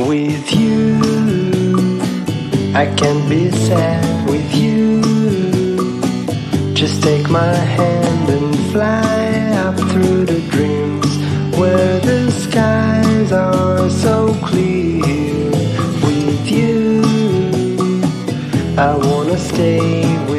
With you, I can't be sad with you. Just take my hand and fly up through the dreams where the skies are so clear. With you, I wanna stay with you.